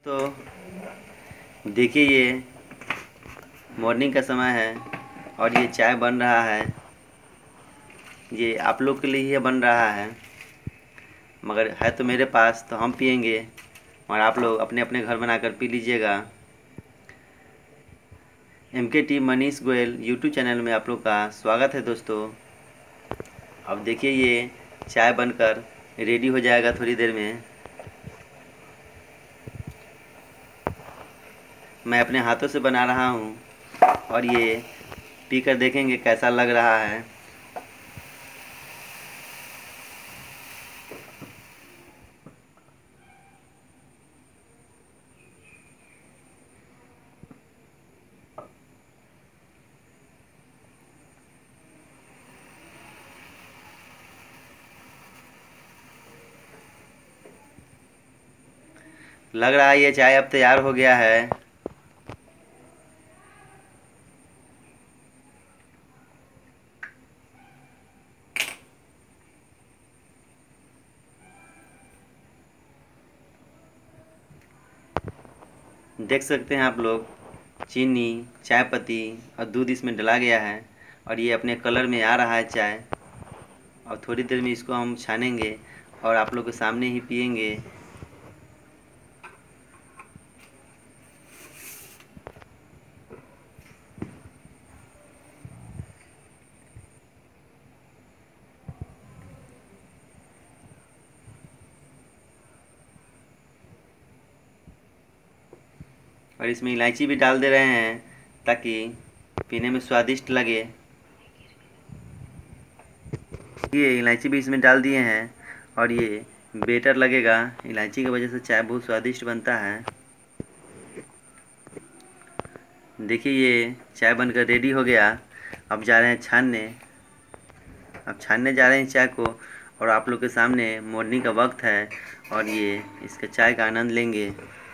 तो देखिए, ये मॉर्निंग का समय है और ये चाय बन रहा है। ये आप लोग के लिए ही बन रहा है, मगर है तो मेरे पास, तो हम पियेंगे और आप लोग अपने अपने घर बनाकर पी लीजिएगा। MKT Manish Goyal YouTube channel में आप लोग का स्वागत है दोस्तों। अब देखिए, ये चाय बनकर रेडी हो जाएगा थोड़ी देर में। मैं अपने हाथों से बना रहा हूँ और ये पीकर देखेंगे कैसा लग रहा है। लग रहा है ये चाय अब तैयार हो गया है। देख सकते हैं आप लोग, चीनी, चाय पत्ती और दूध इसमें डला गया है और ये अपने कलर में आ रहा है चाय। और थोड़ी देर में इसको हम छानेंगे और आप लोग के सामने ही पियेंगे। और इसमें इलायची भी डाल दे रहे हैं ताकि पीने में स्वादिष्ट लगे। ये इलायची भी इसमें डाल दिए हैं और ये बेटर लगेगा। इलायची की वजह से चाय बहुत स्वादिष्ट बनता है। देखिए, ये चाय बनकर रेडी हो गया। अब जा रहे हैं छानने। अब छानने जा रहे हैं चाय को और आप लोग के सामने मॉर्निंग का वक्त है और ये इसके चाय का आनंद लेंगे।